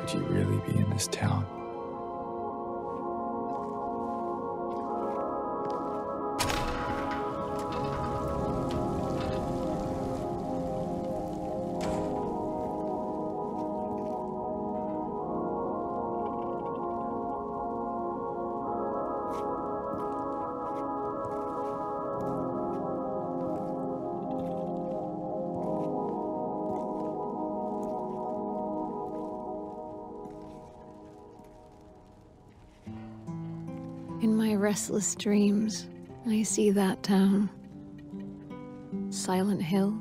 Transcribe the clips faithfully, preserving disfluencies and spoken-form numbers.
Could you really be in this town? In my restless dreams, I see that town. Silent Hill.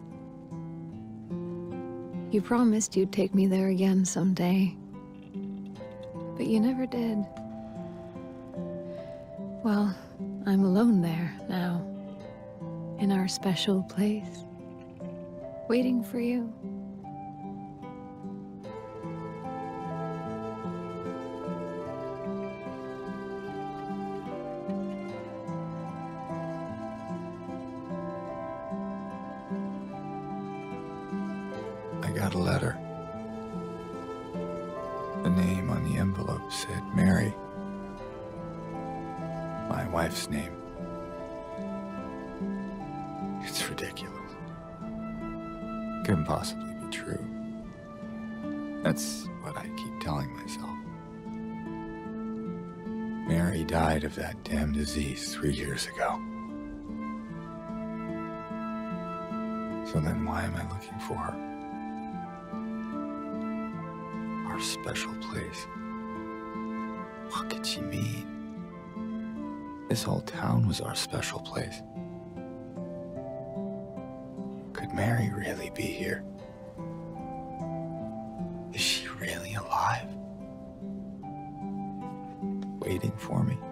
You promised you'd take me there again someday. But you never did. Well, I'm alone there now. In our special place. Waiting for you. I got a letter. The name on the envelope said Mary. My wife's name. It's ridiculous. Couldn't possibly be true. That's what I keep telling myself. Mary died of that damn disease three years ago. So then why am I looking for her? Our special place. What could she mean? This whole town was our special place. Could Mary really be here? Is she really alive? Waiting for me?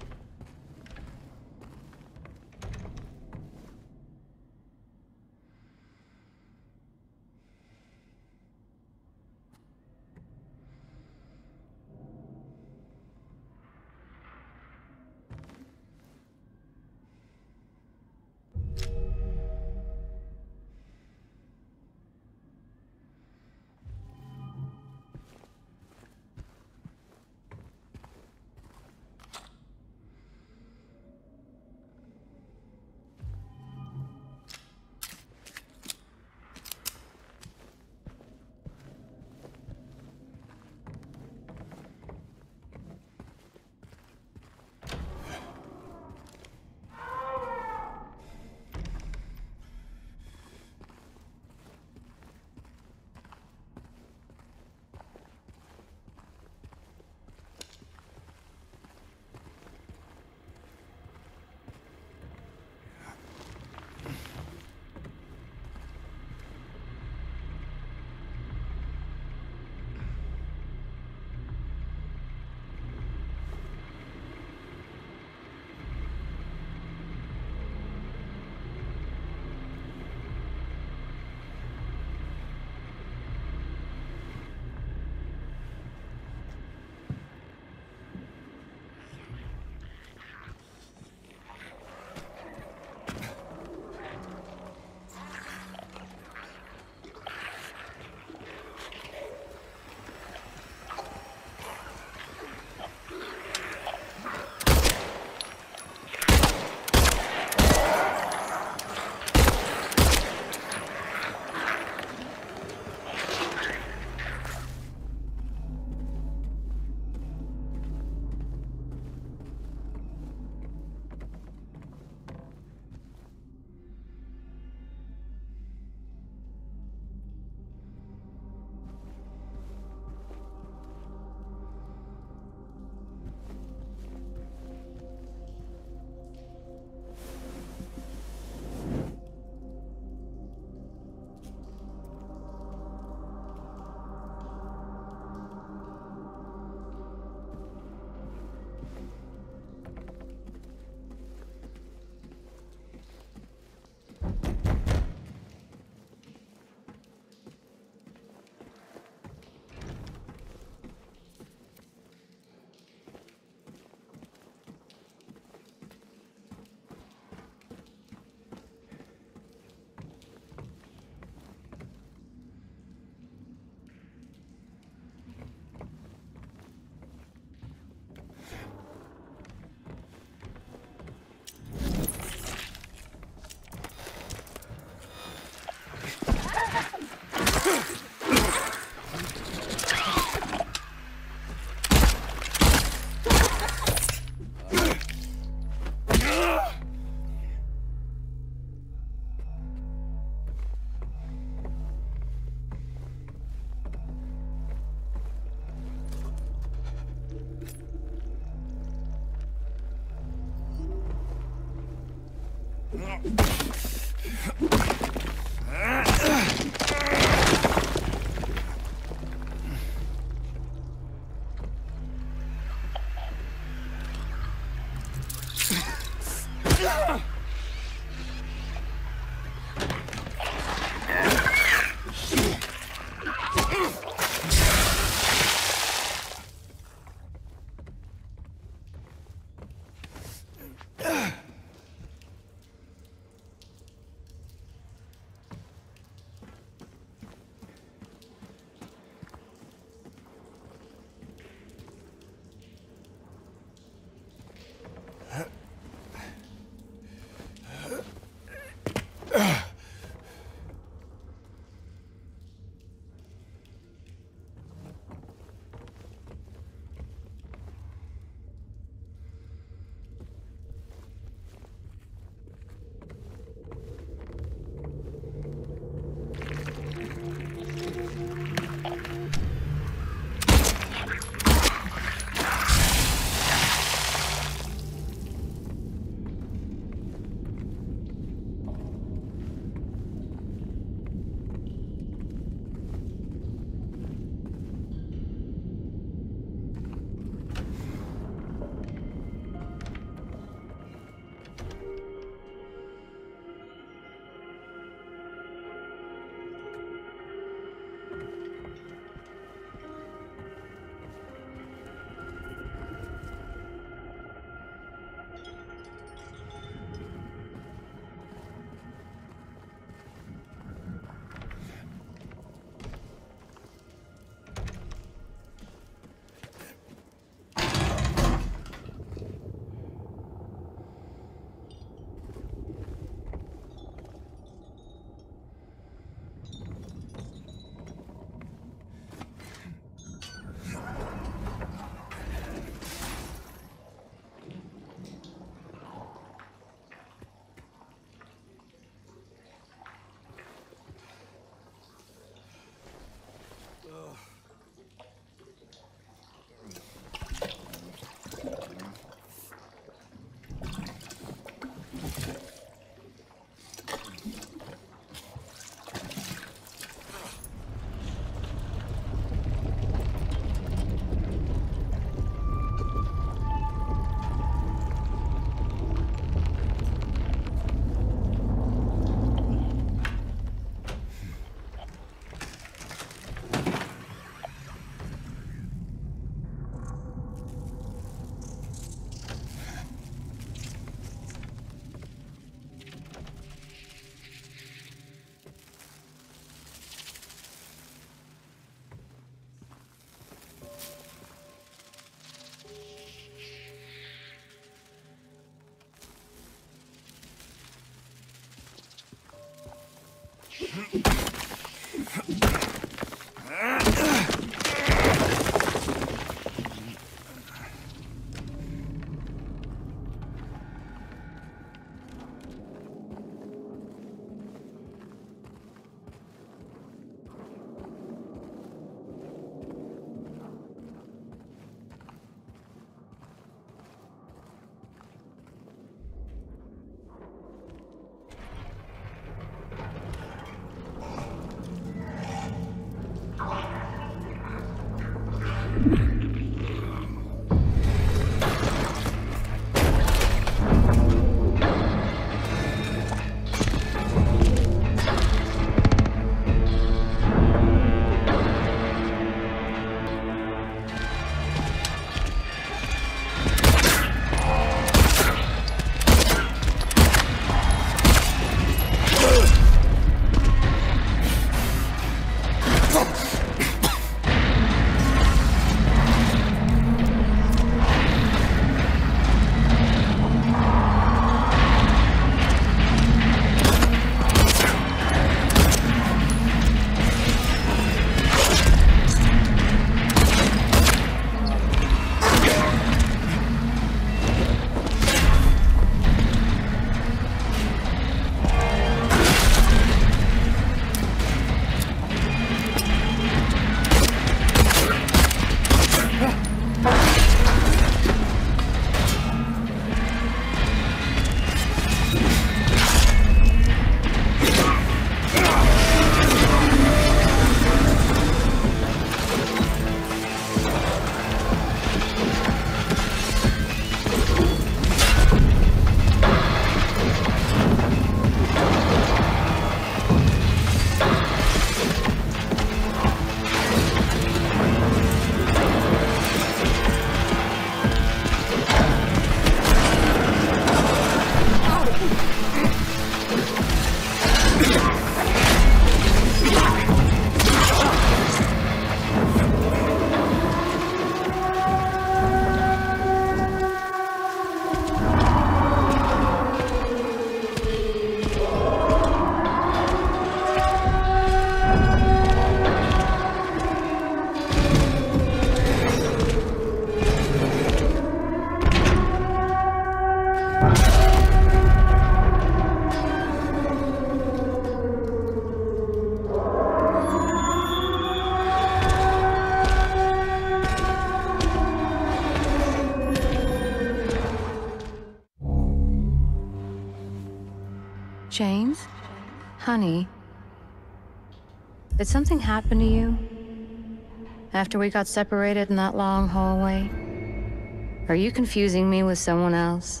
James? Honey, did something happen to you after we got separated in that long hallway? Are you confusing me with someone else?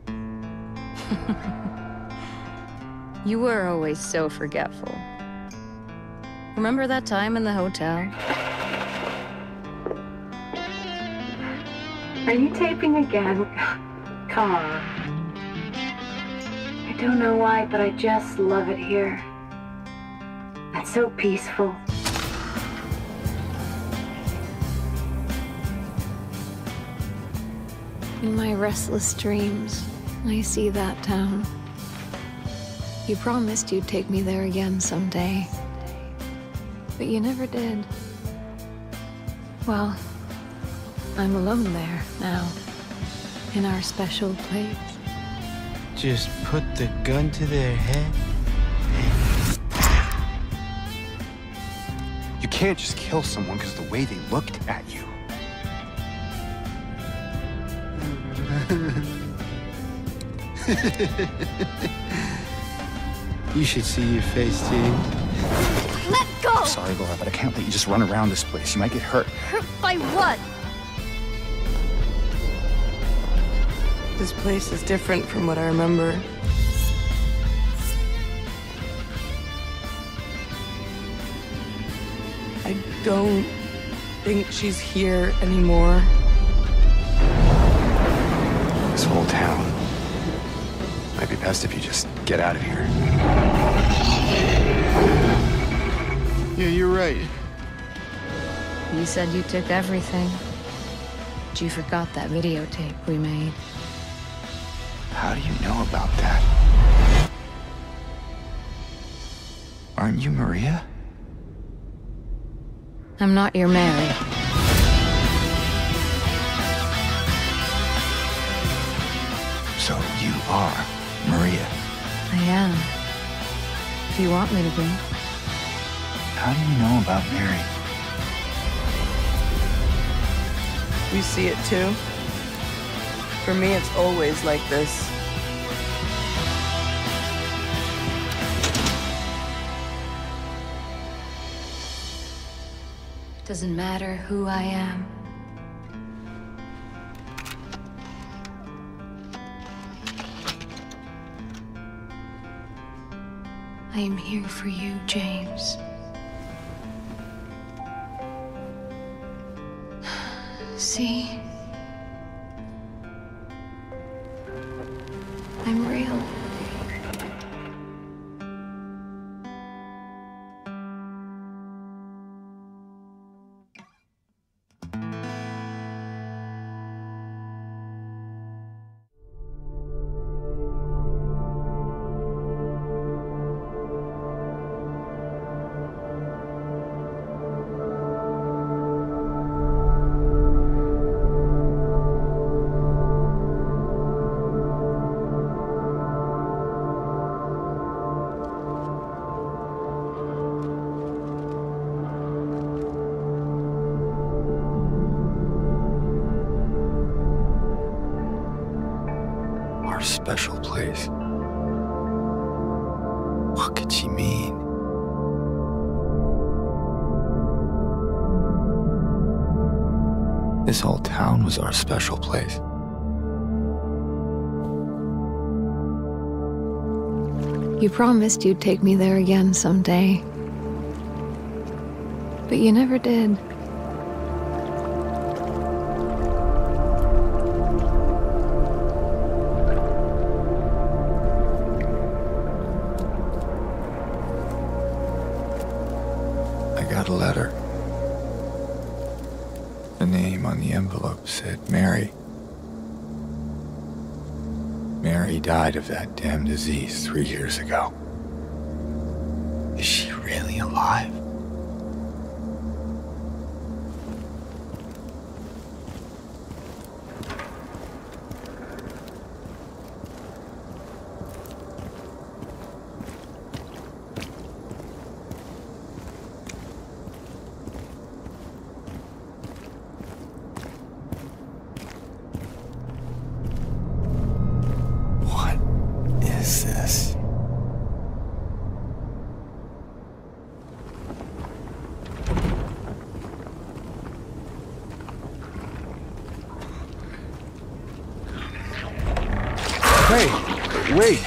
You were always so forgetful. Remember that time in the hotel? Are you taping again? Come on. I don't know why, but I just love it here. It's so peaceful. In my restless dreams, I see that town. You promised you'd take me there again someday, but you never did. Well, I'm alone there now, in our special place. Just put the gun to their head. You can't just kill someone because of the way they looked at you. You should see your face, James. Let go! I'm sorry, Laura, but I can't let you just run around this place. You might get hurt. Hurt by what? This place is different from what I remember. I don't think she's here anymore. This whole town. Might be best if you just get out of here. Yeah, you're right. You said you took everything, but you forgot that videotape we made. How do you know about that? Aren't you Maria? I'm not your Mary. So you are Maria. I am. If you want me to be. How do you know about Mary? You see it too? For me, it's always like this. Doesn't matter who I am. I am here for you, James. See? I'm real. Special place. What could she mean? This whole town was our special place. You promised you'd take me there again someday, but you never did. Got a letter. The name on the envelope said Mary. Mary died of that damn disease three years ago. Is she really alive? Is this? Hey, wait!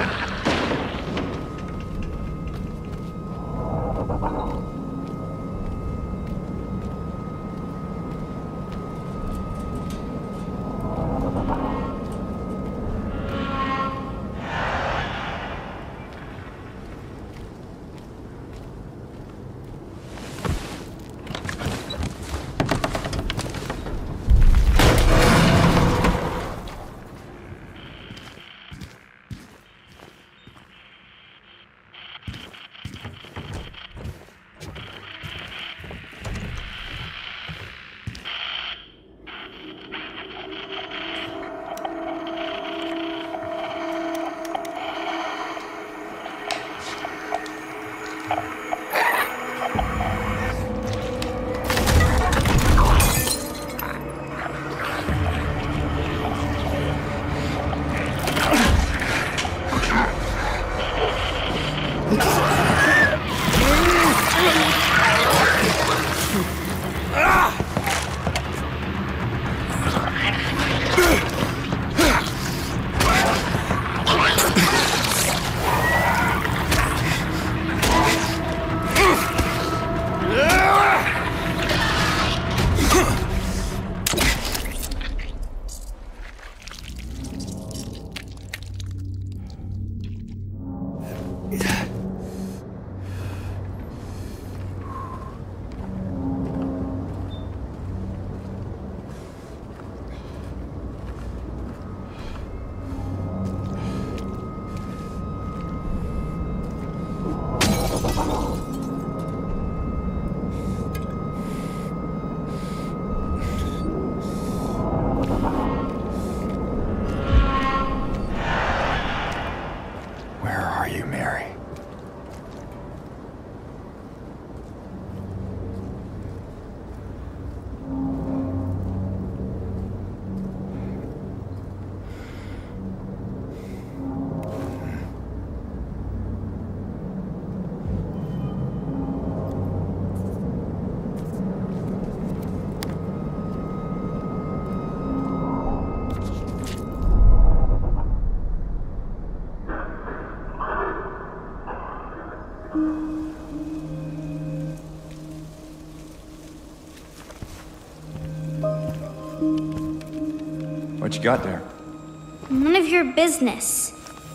What you got there? None of your business.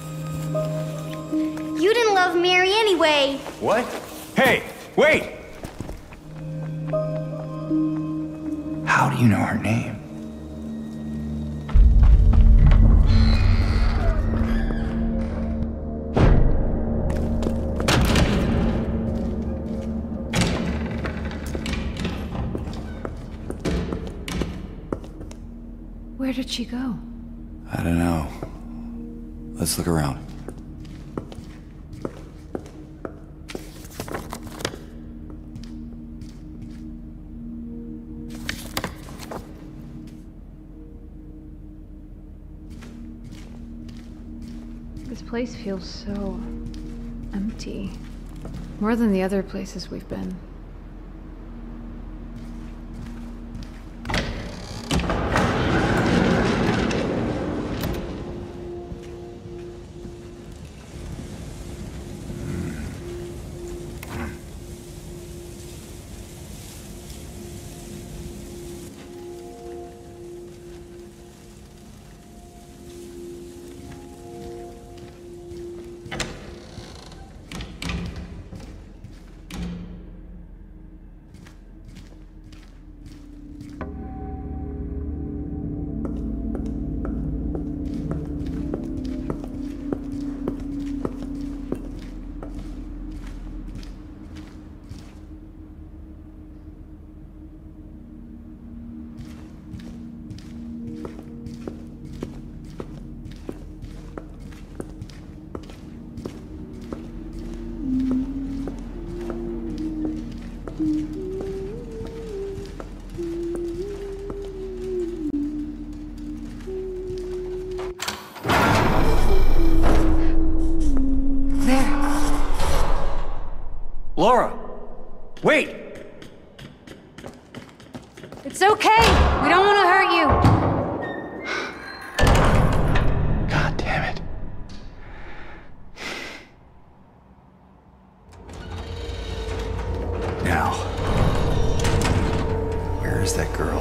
You didn't love Mary anyway. What? Hey, wait! How do you know her name? Where did she go? I don't know. Let's look around. This place feels so empty. More than the other places we've been. Laura! Wait! It's okay! We don't want to hurt you! God damn girl.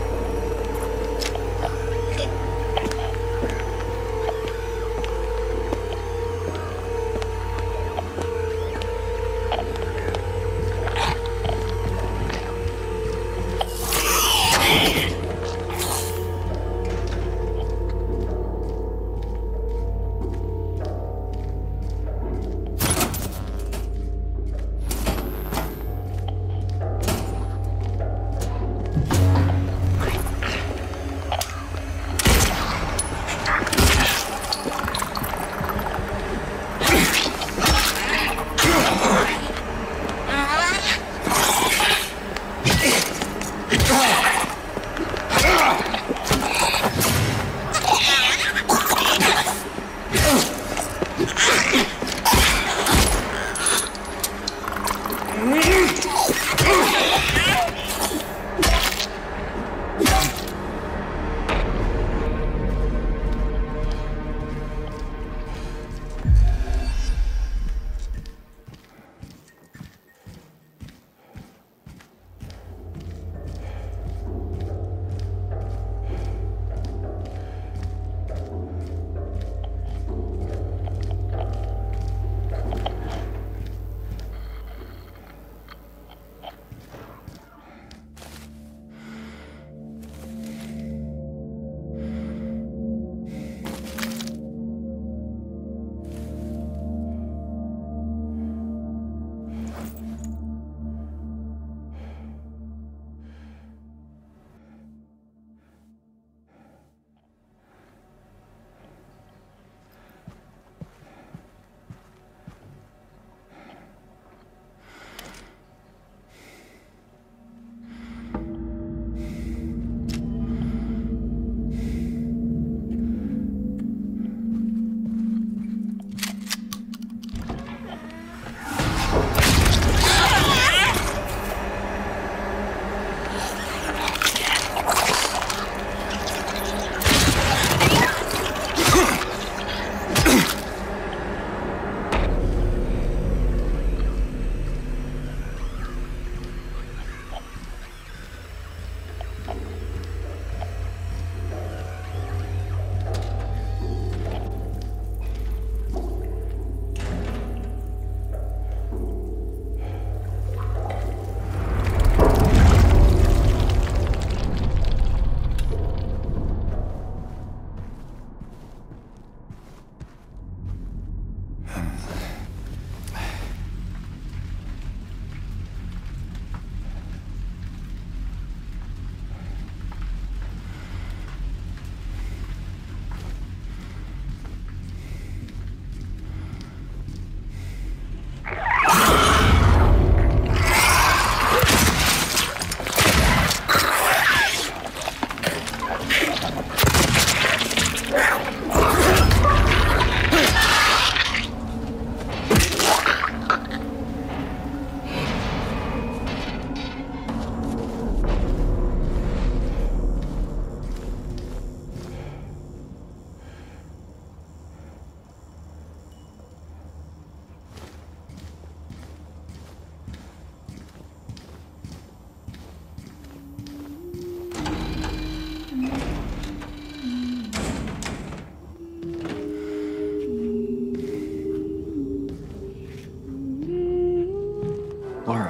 Laura,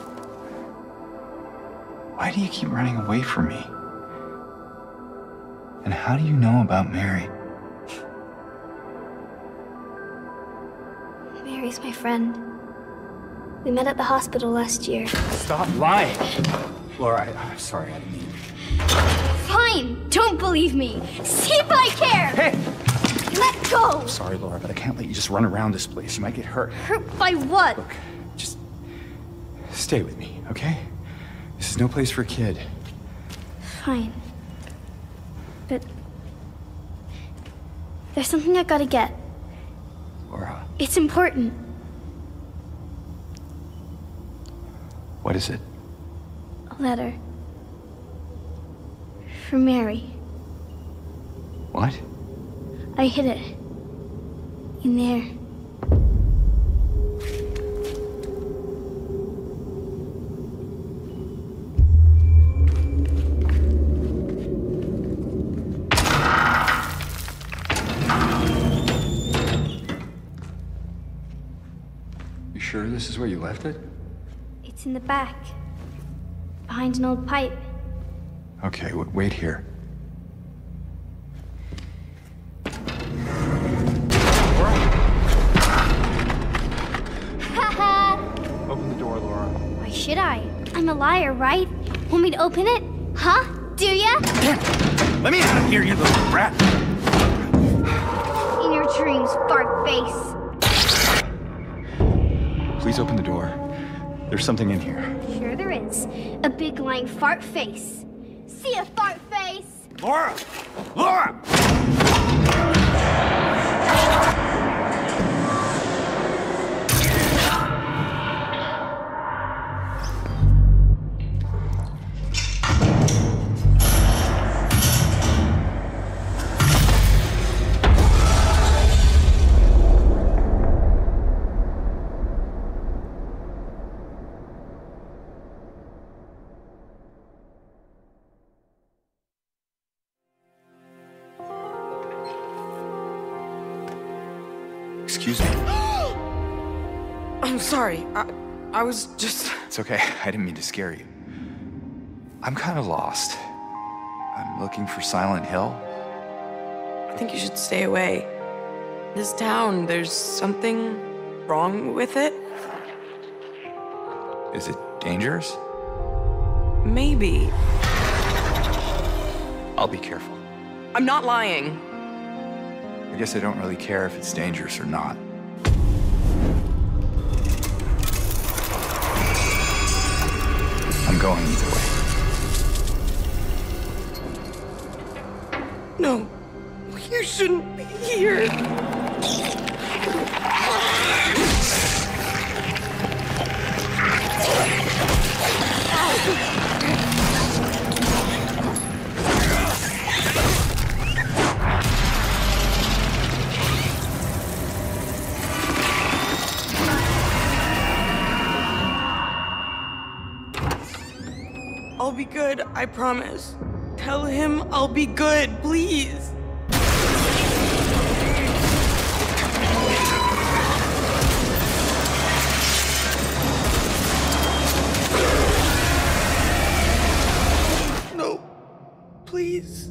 why do you keep running away from me? And how do you know about Mary? Mary's my friend. We met at the hospital last year. Stop lying. Laura, I, I'm sorry, I didn't mean. Fine! Don't believe me! See if I care! Hey! Let go! I'm sorry, Laura, but I can't let you just run around this place. You might get hurt. Hurt by what? Look, just stay with me, okay? This is no place for a kid. Fine. But there's something I gotta get. Laura, It's important. what is it? A letter. For Mary. What? I hid it. In there. this is where you left it? It's in the back. Behind an old pipe. Okay, w wait here. Open the door, Laura. Why should I? I'm a liar, right? Want me to open it? Huh? Do ya? Let me out of here, you little brat! In your dreams, fart face. Please open the door. There's something in here. Sure there is. A big lying fart face. See ya, fart face! Laura! Laura! Excuse me. I'm sorry. I, I was just... It's okay. I didn't mean to scare you. I'm kind of lost. I'm looking for Silent Hill. I think you should stay away. This town, there's something wrong with it? Is it dangerous? Maybe. I'll be careful. I'm not lying. I guess I don't really care if it's dangerous or not. I'm going either way. No, you shouldn't be here. I'll be good, I promise. Tell him I'll be good, please. No, please.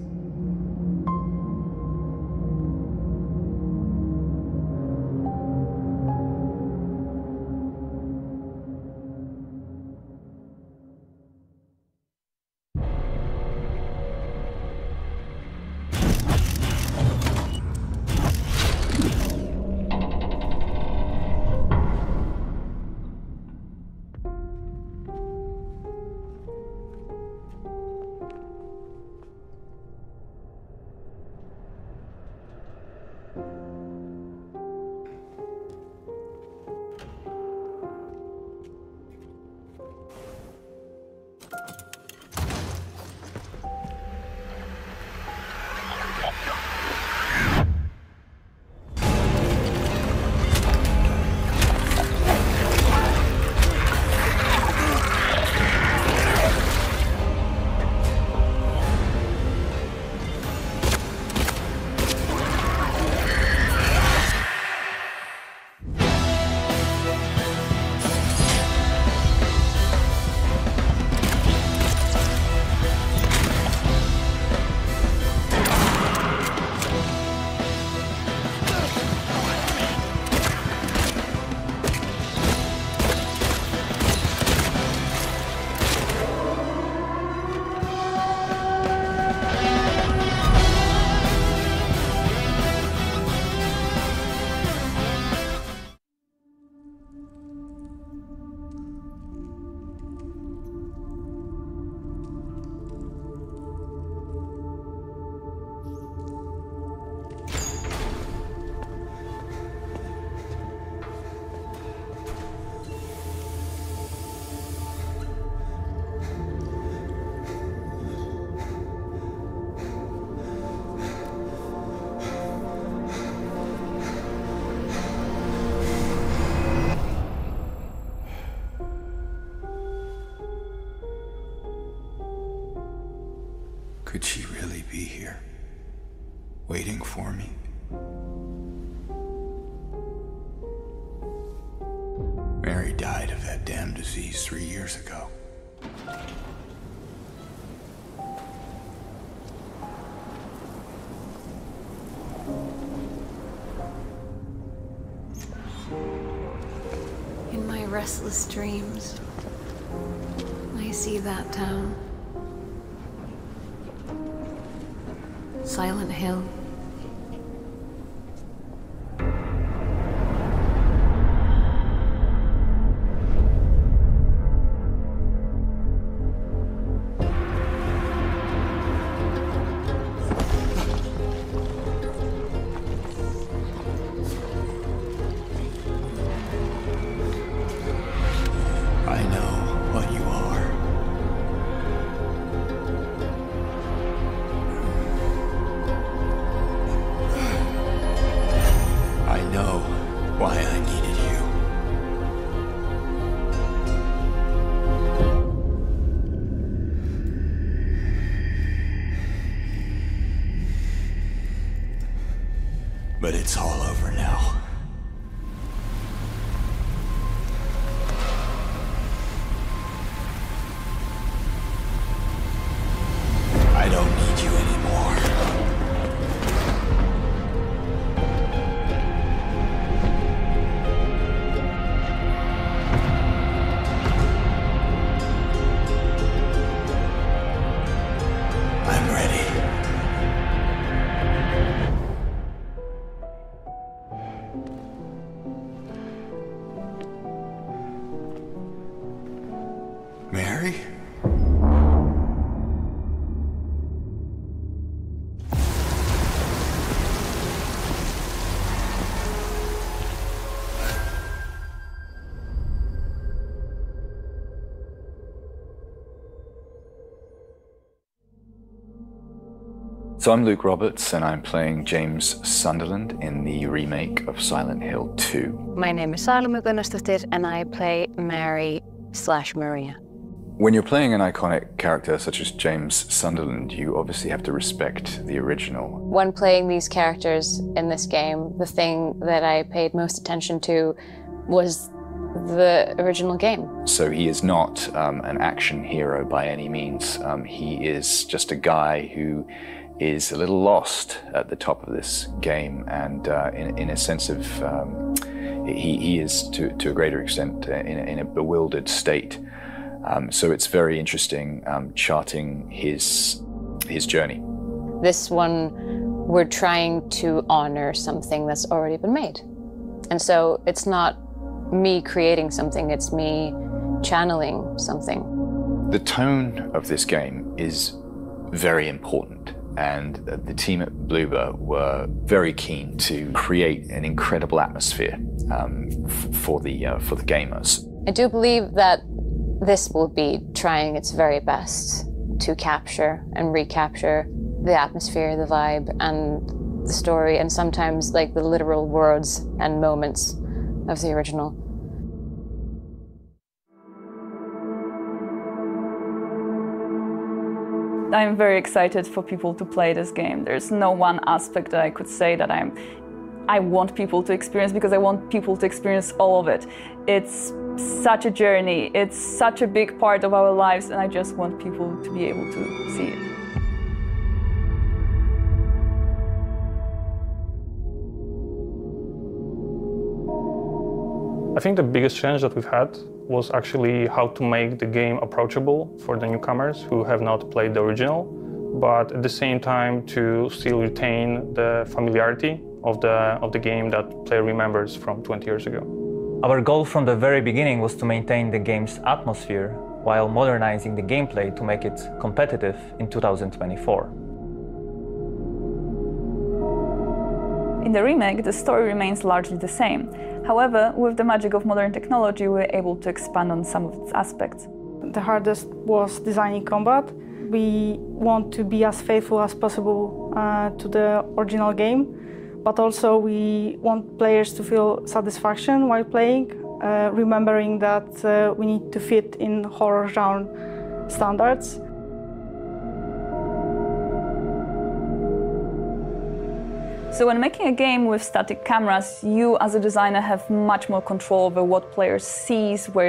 Could she really be here, waiting for me? Mary died of that damn disease three years ago. In my restless dreams, I see that town. Silent Hill. I know what you are. I know why I needed you. But it's all over now. I don't need you anymore. I'm ready. Mary? So I'm Luke Roberts, and I'm playing James Sunderland in the remake of Silent Hill two. My name is Salome Gunnarsdottir, and I play Mary slash Maria. When you're playing an iconic character such as James Sunderland, you obviously have to respect the original. When playing these characters in this game, the thing that I paid most attention to was the original game. So he is not um, an action hero by any means. Um, he is just a guy who is a little lost at the top of this game, and uh, in, in a sense of, um, he, he is to, to a greater extent uh, in, a, in a bewildered state. Um, so it's very interesting um, charting his, his journey. This one, we're trying to honor something that's already been made. And so it's not me creating something, it's me channeling something. The tone of this game is very important, and the team at Bloober were very keen to create an incredible atmosphere um, for, the, uh, for the gamers. I do believe that this will be trying its very best to capture and recapture the atmosphere, the vibe, and the story, and sometimes like the literal words and moments of the original. I'm very excited for people to play this game. There's no one aspect that I could say that I'm, I want people to experience, because I want people to experience all of it. It's such a journey, it's such a big part of our lives, and I just want people to be able to see it. I think the biggest challenge that we've had was actually how to make the game approachable for the newcomers who have not played the original, but at the same time to still retain the familiarity of the, of the game that player remembers from twenty years ago. Our goal from the very beginning was to maintain the game's atmosphere while modernizing the gameplay to make it competitive in two thousand twenty-four. In the remake, the story remains largely the same. However, with the magic of modern technology, we were able to expand on some of its aspects. The hardest was designing combat. We want to be as faithful as possible uh, to the original game, but also we want players to feel satisfaction while playing, uh, remembering that uh, we need to fit in horror genre standards. So when making a game with static cameras, you as a designer have much more control over what player sees, where